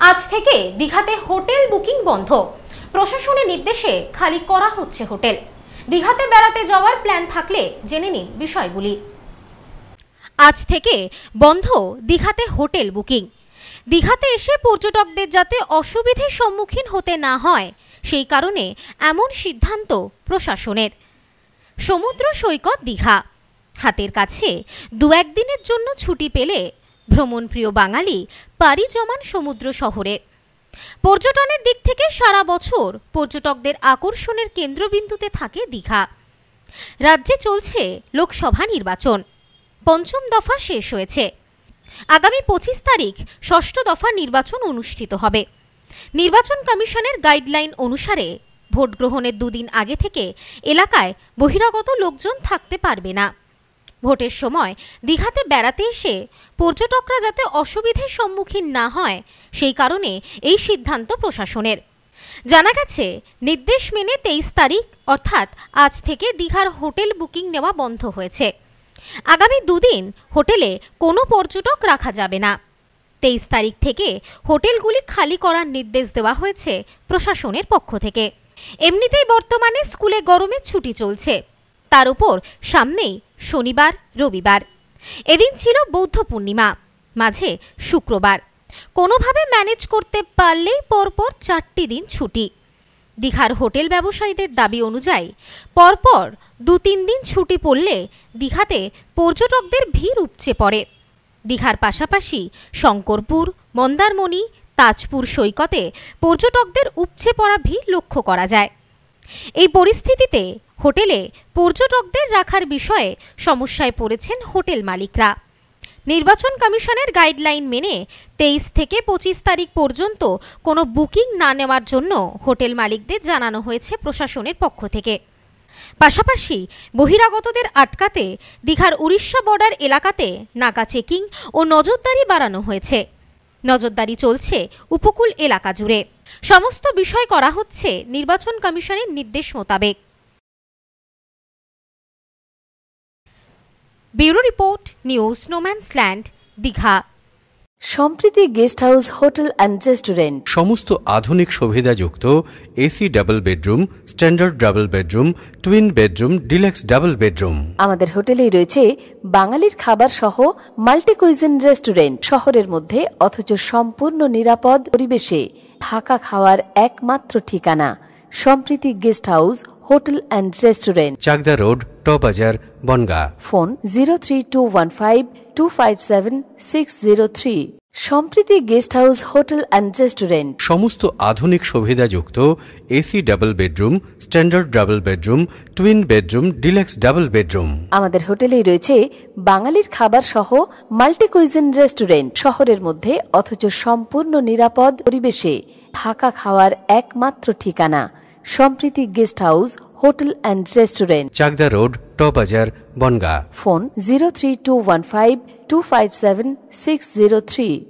আজ থেকে দীঘাতে হোটেল বুকিং বন্ধ। প্রশাসনের নির্দেশে খালি করা হচ্ছে হোটেল। দীঘাতে বেড়াতে যাওয়ার প্ল্যান থাকলে জেনে নিন বিষয়গুলি। আজ থেকে বন্ধ দীঘাতে হোটেল বুকিং। দীঘাতে এসে পর্যটকদের যাতে অসুবিধার সম্মুখীন হতে না হয় সেই কারণে এমন সিদ্ধান্ত প্রশাসনের। সমুদ্র সৈকত দীঘা, হাতের কাছে দু একদিনের জন্য ছুটি পেলে ভ্রমণপ্রিয় বাঙালি পাড়ি জমান সমুদ্র শহরে। পর্যটনের দিক থেকে সারা বছর পর্যটকদের আকর্ষণের কেন্দ্রবিন্দুতে থাকে দীঘা। রাজ্যে চলছে লোকসভা নির্বাচন, পঞ্চম দফা শেষ হয়েছে। আগামী 25 তারিখ ষষ্ঠ দফা নির্বাচন অনুষ্ঠিত হবে। নির্বাচন কমিশনের গাইডলাইন অনুসারে ভোট গ্রহণের দুদিন আগে থেকে এলাকায় বহিরাগত লোকজন থাকতে পারবে না। ভোটের সময় দীঘাতে বেড়াতে এসে পর্যটকরা যাতে অসুবিধার সম্মুখীন না হয় সেই কারণে এই সিদ্ধান্ত প্রশাসনের। জানা গেছে, নির্দেশ মেনে 23 তারিখ অর্থাৎ আজ থেকে দীঘার হোটেল বুকিং নেওয়া বন্ধ হয়েছে। আগামী দুদিন হোটেলে কোনো পর্যটক রাখা যাবে না। 23 তারিখ থেকে হোটেলগুলি খালি করার নির্দেশ দেওয়া হয়েছে প্রশাসনের পক্ষ থেকে। এমনিতেই বর্তমানে স্কুলে গরমের ছুটি চলছে, তার উপর সামনেই শনিবার রবিবার, এদিন ছিল বৌদ্ধ পূর্ণিমা, মাঝে শুক্রবার। কোনোভাবে ম্যানেজ করতে পারলেই পরপর 4টি দিন ছুটি। দীঘার হোটেল ব্যবসায়ীদের দাবি অনুযায়ী পরপর 2-3 দিন ছুটি পড়লে দীঘাতে পর্যটকদের ভিড় উপচে পড়ে। দীঘার পাশাপাশি শঙ্করপুর, মন্দারমণি, তাজপুর সৈকতে পর্যটকদের উপচে পড়া ভিড় লক্ষ্য করা যায়। এই পরিস্থিতিতে হোটেলে পর্যটকদের রাখার বিষয়ে সমস্যায় পড়েছেন হোটেল মালিকরা। নির্বাচন কমিশনের গাইডলাইন মেনে 23 থেকে 25 তারিখ পর্যন্ত কোনো বুকিং না নেওয়ার জন্য হোটেল মালিকদের জানানো হয়েছে প্রশাসনের পক্ষ থেকে। পাশাপাশি বহিরাগতদের আটকাতে দীঘার উড়িষ্যা বর্ডার এলাকাতে নাকা চেকিং ও নজরদারি বাড়ানো হয়েছে। নজরদারি চলছে উপকূল এলাকা জুড়ে। সমস্ত বিষয় করা হচ্ছে নির্বাচন কমিশনের নির্দেশ মোতাবেক। Bureau report, news no man's land, Digha. Sampriti guest house hotel and restaurant. সমস্ত আধুনিক সুবিধাযুক্ত AC double bedroom, standard double bedroom, twin bedroom, deluxe double bedroom. আমাদের হোটেলেই রয়েছে বাঙালির খাবার সহ মাল্টি কুইজিন রেস্টুরেন্ট। শহরের মধ্যে অথচ সম্পূর্ণ নিরাপদ পরিবেশে থাকা খাওয়ার একমাত্র ঠিকানা Sampriti guest house hotel and restaurant, Chakdaha road, টবাজার, Bangaon. Phone 03215257-603। Sampriti guest house hotel and restaurant. সমস্ত আধুনিক সুবিধাযুক্ত AC double bedroom, standard double bedroom, twin bedroom, deluxe double bedroom. আমাদের হোটেলেই রয়েছে বাঙালির খাবার সহ মাল্টি কুইজিন রেস্টুরেন্ট। শহরের মধ্যে অথচ সম্পূর্ণ নিরাপদ পরিবেশে থাকা খাওয়ার একমাত্র ঠিকানা Sampriti guest house hotel and restaurant, Chakdaha road, টবাজার, বনগা। ফোন 03215257-603।